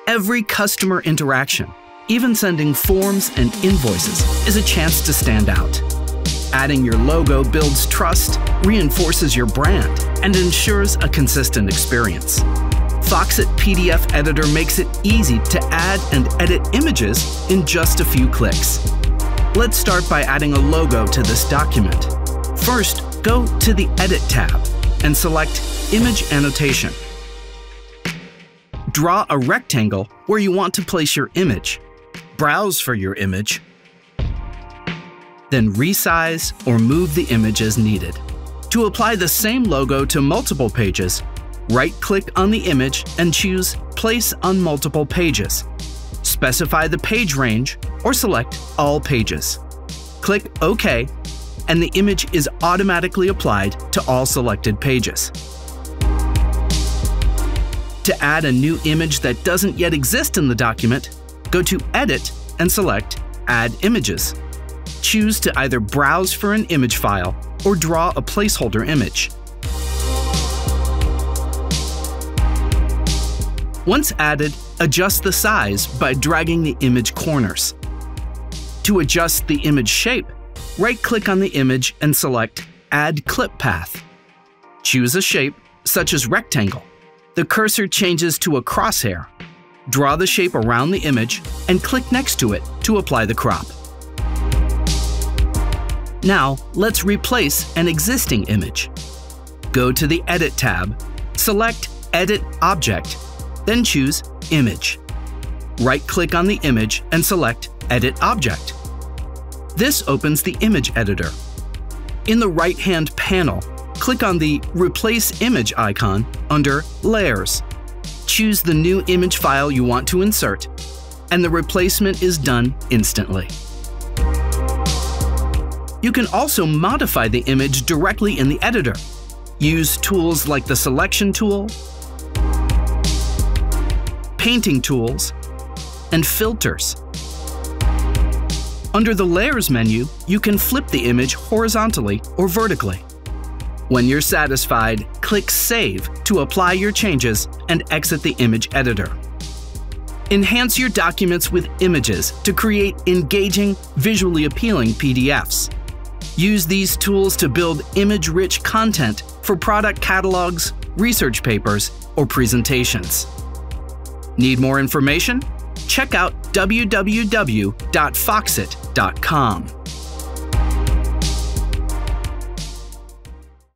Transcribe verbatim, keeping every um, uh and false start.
Every customer interaction, even sending forms and invoices, is a chance to stand out. Adding your logo builds trust, reinforces your brand, and ensures a consistent experience. Foxit P D F Editor makes it easy to add and edit images in just a few clicks. Let's start by adding a logo to this document. First, go to the Edit tab and select Image Annotation. Draw a rectangle where you want to place your image. Browse for your image. Then resize or move the image as needed. To apply the same logo to multiple pages, right-click on the image and choose Place on Multiple Pages. Specify the page range or select All Pages. Click OK, and the image is automatically applied to all selected pages. To add a new image that doesn't yet exist in the document, go to Edit and select Add Images. Choose to either browse for an image file or draw a placeholder image. Once added, adjust the size by dragging the image corners. To adjust the image shape, right-click on the image and select Add Clip Path. Choose a shape, such as rectangle. The cursor changes to a crosshair. Draw the shape around the image and click next to it to apply the crop. Now, let's replace an existing image. Go to the Edit tab, select Edit Object, then choose Image. Right-click on the image and select Edit Object. This opens the image editor. In the right-hand panel, click on the Replace Image icon under Layers. Choose the new image file you want to insert, and the replacement is done instantly. You can also modify the image directly in the editor. Use tools like the Selection tool, Painting tools, and Filters. Under the Layers menu, you can flip the image horizontally or vertically. When you're satisfied, click Save to apply your changes and exit the image editor. Enhance your documents with images to create engaging, visually appealing P D Fs. Use these tools to build image-rich content for product catalogs, research papers, or presentations. Need more information? Check out w w w dot foxit dot com.